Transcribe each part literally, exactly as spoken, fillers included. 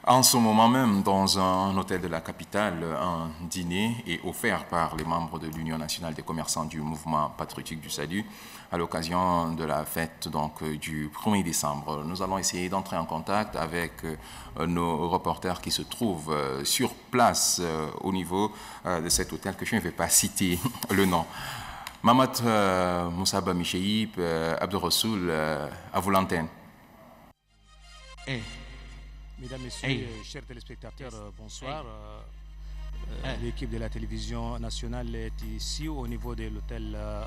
En ce moment même, dans un hôtel de la capitale, un dîner est offert par les membres de l'Union nationale des commerçants du mouvement patriotique du salut à l'occasion de la fête donc, du premier décembre. Nous allons essayer d'entrer en contact avec euh, nos reporters qui se trouvent euh, sur place euh, au niveau euh, de cet hôtel que je ne vais pas citer le nom. Mamat euh, Moussaba Micheib, euh, Abdurrassoul, euh, à vous l'antenne. Hey. Mesdames, Messieurs, hey. euh, chers téléspectateurs, euh, bonsoir. Hey. Euh, hey. L'équipe de la télévision nationale est ici au niveau de l'hôtel euh,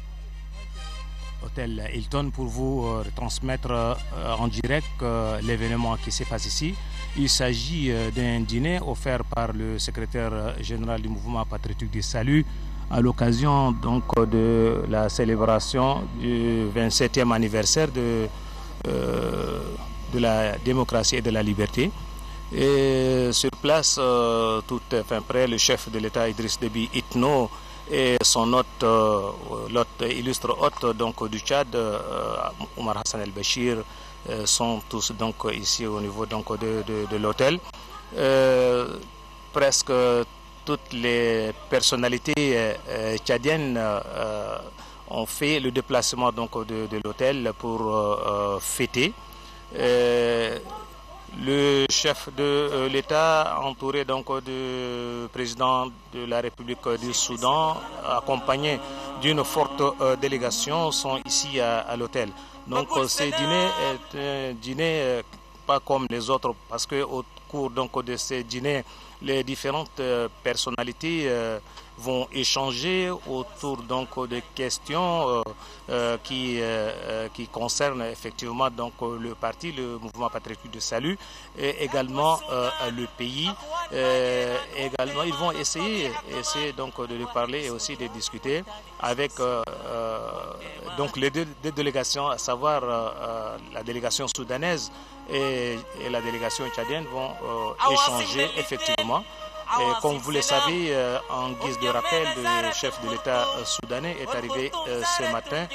hôtel Hilton pour vous euh, transmettre euh, en direct euh, l'événement qui se passe ici. Il s'agit euh, d'un dîner offert par le secrétaire général du mouvement patriotique du salut à l'occasion donc de la célébration du vingt-septième anniversaire de euh, de la démocratie et de la liberté. Et sur place, euh, tout enfin, près, le chef de l'État Idriss Déby Itno et son hôte, euh, l'hôte illustre hôte donc, du Tchad, euh, Omar Hassan El-Bachir, euh, sont tous donc, ici au niveau donc, de, de, de l'hôtel. Euh, presque toutes les personnalités euh, tchadiennes euh, ont fait le déplacement donc, de, de l'hôtel pour euh, fêter. Euh, le chef de euh, l'État, entouré donc du président de la République du Soudan, accompagné d'une forte euh, délégation, sont ici à, à l'hôtel. Donc euh, ce dîner est un dîner euh, pas comme les autres, parce que au cours donc de ce dîner, les différentes euh, personnalités euh, vont échanger autour donc de questions euh, euh, qui euh, qui concernent effectivement donc le parti, le mouvement patriotique de salut, et également euh, le pays. Euh, également, ils vont essayer essayer donc de lui parler et aussi de discuter avec euh, euh, donc les deux, deux délégations, à savoir euh, la délégation soudanaise et, et la délégation tchadienne vont euh, échanger effectivement. Et comme vous le savez, euh, en guise de rappel, le chef de l'État euh, soudanais est arrivé euh, ce matin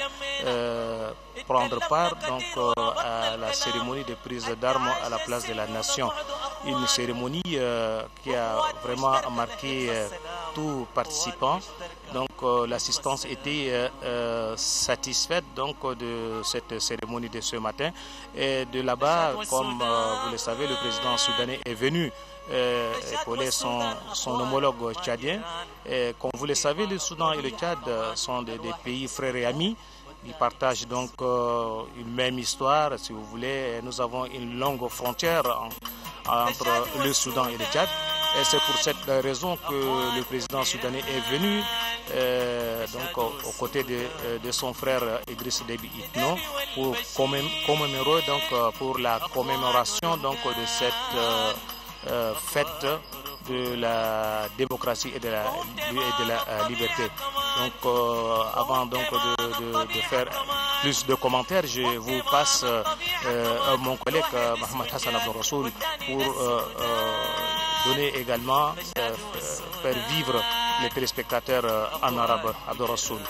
euh, prendre part donc, euh, à la cérémonie de prise d'armes à la place de la nation. Une cérémonie euh, qui a vraiment marqué euh, tout participant. Donc euh, l'assistance était euh, euh, satisfaite donc, de cette cérémonie de ce matin. Et de là-bas, comme euh, vous le savez, le président soudanais est venu Euh, épauler son, son homologue tchadien. Et comme vous le savez, le Soudan et le Tchad sont des, des pays frères et amis. Ils partagent donc euh, une même histoire, si vous voulez. Et nous avons une longue frontière en, entre le Soudan et le Tchad. Et c'est pour cette raison que le président soudanais est venu euh, donc, aux, aux côtés de, de son frère Idriss Déby Itno pour commémorer, donc, pour la commémoration donc, de cette euh, Euh, fête de la démocratie et de la, et de la euh, liberté. Donc, euh, avant donc de, de, de faire plus de commentaires, je vous passe euh, mon collègue euh, Mohamed Hassan Abdurrassoul pour euh, euh, donner également, euh, faire vivre les téléspectateurs euh, en arabe. Abdurrassoul.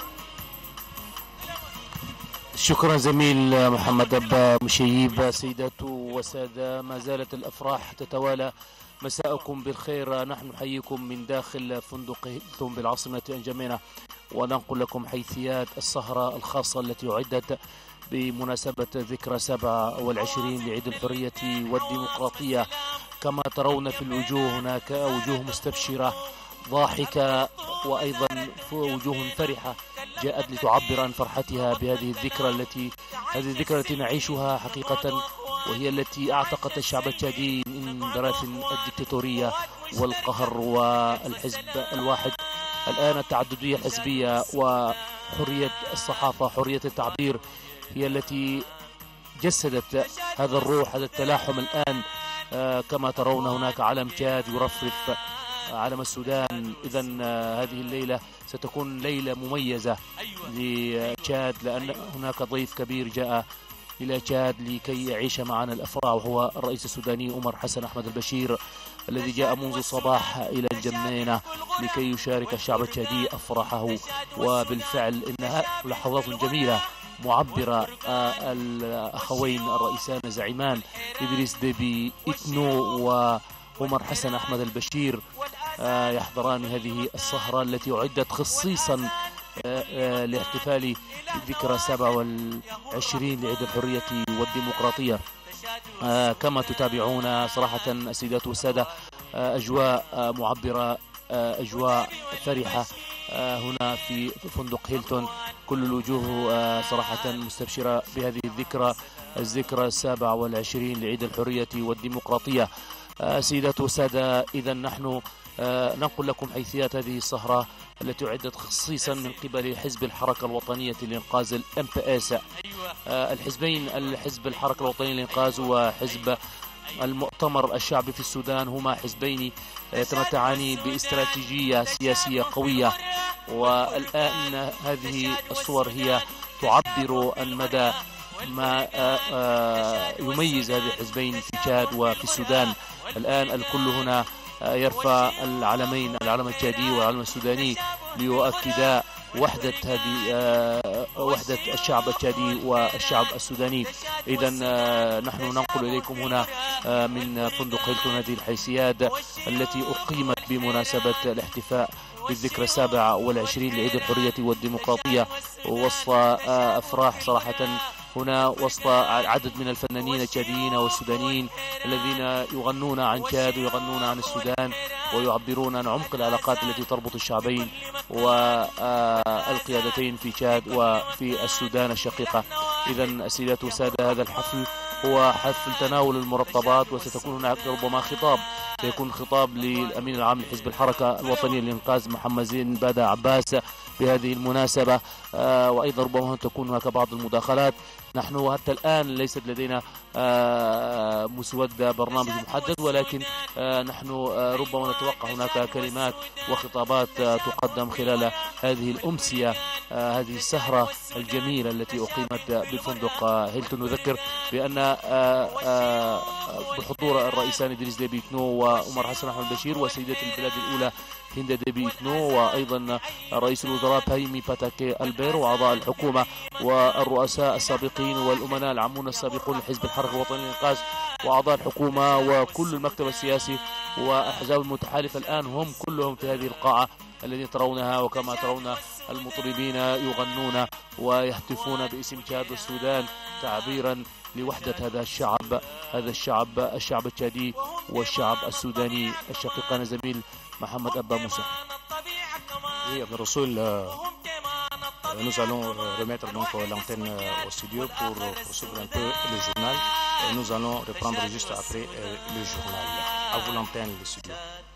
شكرا زميل محمد أبا مشيب. سيدات وسادة، ما زالت الأفراح تتوالى. مساءكم بالخير. نحن نحييكم من داخل فندق هيلتون بالعاصمة أنجمينا وننقل لكم حيثيات السهرة الخاصة التي أعدت بمناسبة ذكرى سبعة والعشرين لعيد الحرية والديمقراطية. كما ترون في الوجوه هناك وجوه مستبشرة ضاحكة وأيضا وجوه فرحة جاءت لتعبر عن فرحتها بهذه الذكرى التي هذه الذكرى التي نعيشها حقيقة، وهي التي أعتقت الشعب التشادي من براثن الدكتاتورية والقهر والحزب الواحد. الآن التعددية الحزبية وحرية الصحافة، حرية التعبير هي التي جسدت هذا الروح، هذا التلاحم. الآن آه كما ترون هناك علم تشاد يرفرف علم السودان. إذن هذه الليلة ستكون ليلة مميزة لتشاد، لأن هناك ضيف كبير جاء إلى تشاد لكي يعيش معنا الأفراح، وهو الرئيس السوداني عمر حسن أحمد البشير الذي جاء منذ الصباح إلى الجمينة لكي يشارك الشعب التشادي أفراحه. وبالفعل إنها لحظات جميلة معبر الأخوين الرئيسان زعيمان إدريس ديبي إتنو وعمر حسن أحمد البشير يحضران هذه السهرة التي أعدت خصيصا لاحتفال ذكرى سبعة والعشرين لعيد الحرية والديمقراطية. كما تتابعون صراحة السيدات والسادة أجواء معبرة، أجواء فرحة هنا في فندق هيلتون. كل الوجوه صراحة مستبشرة بهذه الذكرى، الذكرى السابعة والعشرين لعيد الحرية والديمقراطية. سيدات والسادة، إذا نحن ننقل لكم حيثيات هذه السهرة التي أعدت خصيصا من قبل حزب الحركة الوطنية لإنقاذ الام بي اس. الحزبين، الحزب الحركة الوطنية للإنقاذ وحزب المؤتمر الشعبي في السودان، هما حزبين يتمتعان باستراتيجية سياسية قوية، والآن هذه الصور هي تعبر عن مدى ما يميز هذه الحزبين في تشاد وفي السودان. الآن الكل هنا يرفع العلمين، العلم التشادي والعلم السوداني، ليؤكدا وحدة هذه وحدة الشعب التشادي والشعب السوداني. إذا نحن ننقل إليكم هنا من فندق هيلتون هذه الحيثيات التي أقيمت بمناسبة الاحتفاء بالذكرى السابعة والعشرين لعيد الحرية والديمقراطية، وسط أفراح صراحة هنا، وسط عدد من الفنانين التشاديين والسودانيين الذين يغنون عن تشاد ويغنون عن السودان ويعبرون عن عمق العلاقات التي تربط الشعبين والقيادتين في تشاد وفي السودان الشقيقة. إذا السيدات والسادة، هذا الحفل هو حفل تناول المرطبات، وستكون هناك ربما خطاب، سيكون خطاب للأمين العام لحزب الحركة الوطنية للإنقاذ محمد زين بادا عباس بهذه المناسبة، وأيضا ربما تكون هناك بعض المداخلات. نحن حتى الآن ليست لدينا مسودة برنامج محدد، ولكن نحن ربما نتوقع هناك كلمات وخطابات تقدم خلال هذه الأمسية، هذه السهرة الجميلة التي أقيمت بالفندق هيلتون. نذكر بأن بحضور الرئيسان إدريس ديبي إتنو وعمر حسن أحمد البشير، وسيدة البلاد الأولى هند ديبي إتنو، وأيضا رئيس الوزراء بايمي باتاكي البير، وأعضاء الحكومة والرؤساء السابقين والأمناء العامون السابقون لحزب الحركة الوطنية للإنقاذ وأعضاء الحكومة وكل المكتب السياسي والأحزاب المتحالفة. الآن هم كلهم في هذه القاعة الذين ترونها، وكما ترون المطربين يغنون ويهتفون باسم تشاد والسودان تعبيرا لوحدة هذا الشعب، هذا الشعب الشعب التشادي والشعب السوداني الشقيق. أنا زميل محمد أبا موسى. Oui, Abdel Rassoul, euh, nous allons remettre donc l'antenne au studio pour poursuivre un peu le journal. Et nous allons reprendre juste après euh, le journal. À vous l'antenne, le studio.